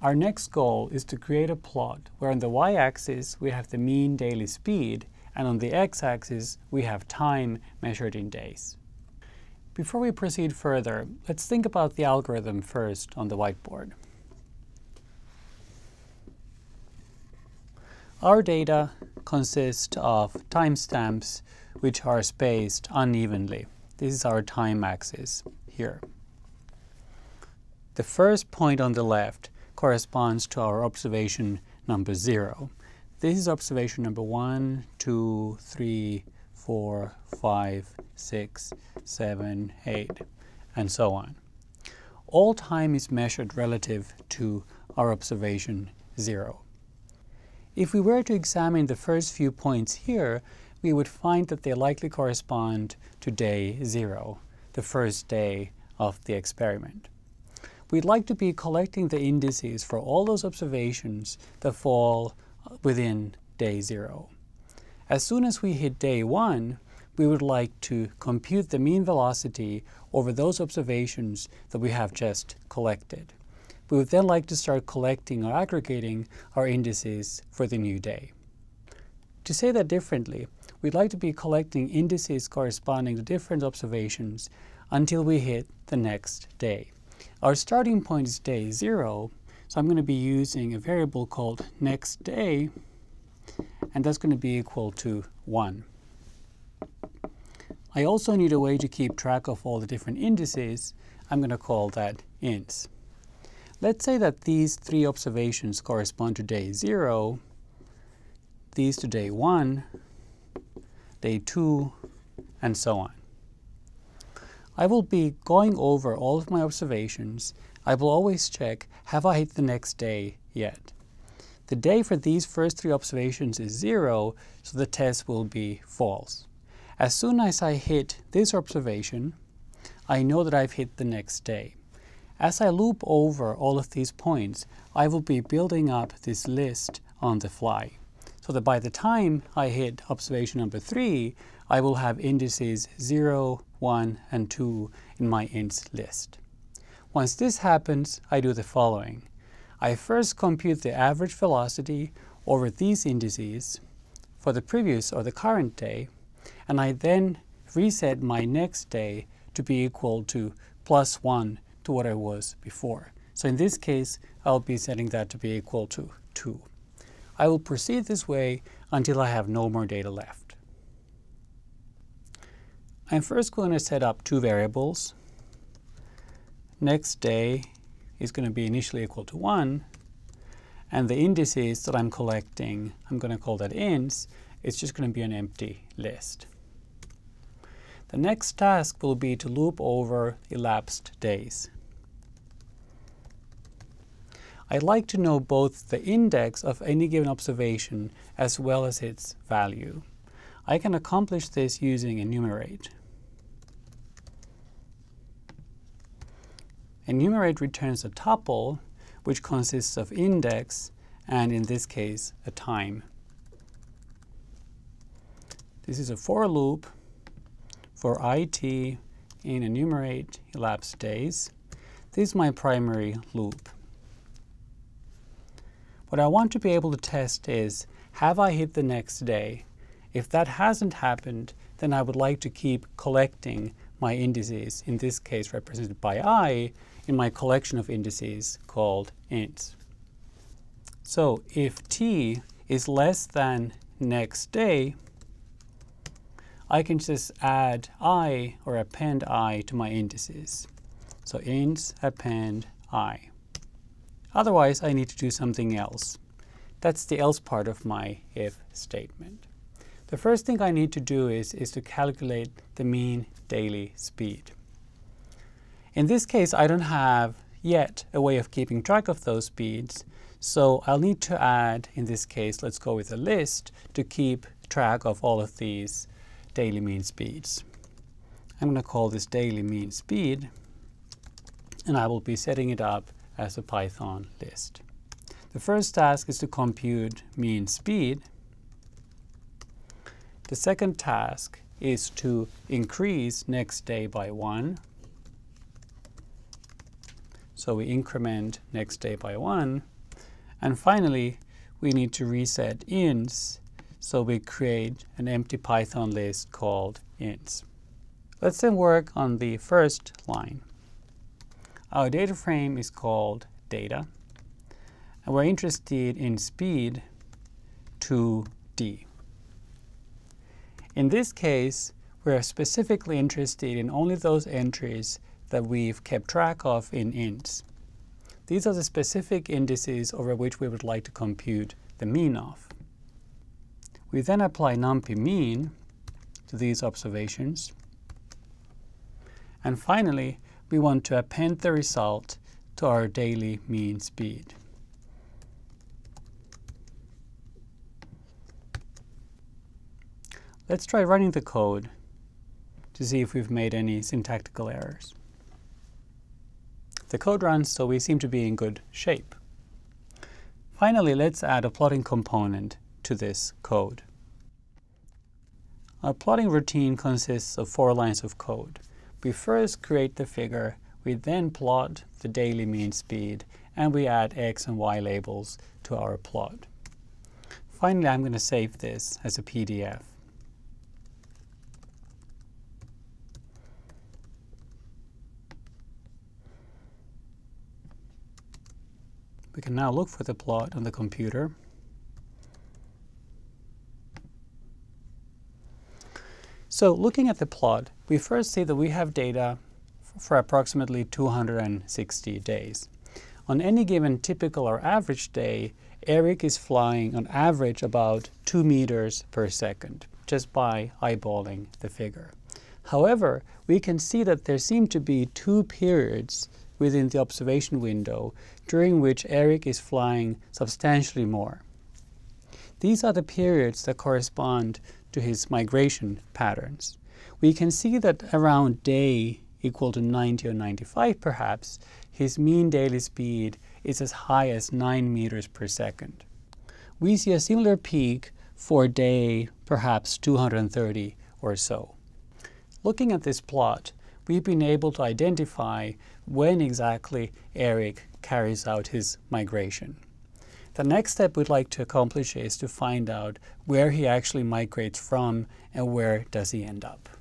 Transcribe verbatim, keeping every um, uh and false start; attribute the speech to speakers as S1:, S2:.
S1: Our next goal is to create a plot where on the y-axis we have the mean daily speed, and on the x-axis we have time measured in days. Before we proceed further, let's think about the algorithm first on the whiteboard. Our data consist of timestamps which are spaced unevenly. This is our time axis here. The first point on the left corresponds to our observation number zero. This is observation number one, two, three, four, five, six, seven, eight, and so on. All time is measured relative to our observation zero. If we were to examine the first few points here, we would find that they likely correspond to day zero, the first day of the experiment. We'd like to be collecting the indices for all those observations that fall within day zero. As soon as we hit day one, we would like to compute the mean velocity over those observations that we have just collected. We would then like to start collecting or aggregating our indices for the new day. To say that differently, we'd like to be collecting indices corresponding to different observations until we hit the next day. Our starting point is day zero, so I'm going to be using a variable called next day, and that's going to be equal to one. I also need a way to keep track of all the different indices. I'm going to call that ints. Let's say that these three observations correspond to day zero, these to day one, day two, and so on. I will be going over all of my observations. I will always check, have I hit the next day yet? The day for these first three observations is zero, so the test will be false. As soon as I hit this observation, I know that I've hit the next day. As I loop over all of these points, I will be building up this list on the fly, so that by the time I hit observation number three, I will have indices zero, one, and two in my ints list. Once this happens, I do the following. I first compute the average velocity over these indices for the previous or the current day, and I then reset my next day to be equal to plus one to what I was before. So in this case, I'll be setting that to be equal to two. I will proceed this way until I have no more data left. I'm first going to set up two variables. Next day is going to be initially equal to one, and the indices that I'm collecting, I'm going to call that ints. It's just going to be an empty list. The next task will be to loop over elapsed days. I'd like to know both the index of any given observation as well as its value. I can accomplish this using enumerate. Enumerate returns a tuple, which consists of index and, in this case, a time. This is a for loop for it in enumerate elapsed days. This is my primary loop. What I want to be able to test is, have I hit the next day? If that hasn't happened, then I would like to keep collecting my indices, in this case represented by I, in my collection of indices called ints. So if t is less than next day, I can just add I or append I to my indices. So ints append I. Otherwise, I need to do something else. That's the else part of my if statement. The first thing I need to do is, is to calculate the mean daily speed. In this case, I don't have yet a way of keeping track of those speeds, so I'll need to add, in this case, let's go with a list to keep track of all of these daily mean speeds. I'm going to call this daily mean speed, and I will be setting it up as a Python list. The first task is to compute mean speed. The second task is to increase next day by one. So we increment next day by one. And finally, we need to reset ints, so we create an empty Python list called ints. Let's then work on the first line. Our data frame is called data, and we're interested in speed two D. In this case, we're specifically interested in only those entries that we've kept track of in ints. These are the specific indices over which we would like to compute the mean of. We then apply numpy mean to these observations. And finally, we want to append the result to our daily mean speed. Let's try running the code to see if we've made any syntactical errors. The code runs, so we seem to be in good shape. Finally, let's add a plotting component to this code. Our plotting routine consists of four lines of code. We first create the figure, we then plot the daily mean speed, and we add x and y labels to our plot. Finally, I'm going to save this as a P D F. We can now look for the plot on the computer. So looking at the plot, we first see that we have data for approximately two hundred sixty days. On any given typical or average day, Eric is flying on average about two meters per second, just by eyeballing the figure. However, we can see that there seem to be two periods within the observation window during which Eric is flying substantially more. These are the periods that correspond to his migration patterns. We can see that around day equal to ninety or ninety-five perhaps, his mean daily speed is as high as nine meters per second. We see a similar peak for day perhaps two hundred thirty or so. Looking at this plot, we've been able to identify when exactly Eric carries out his migration. The next step we'd like to accomplish is to find out where he actually migrates from and where does he end up.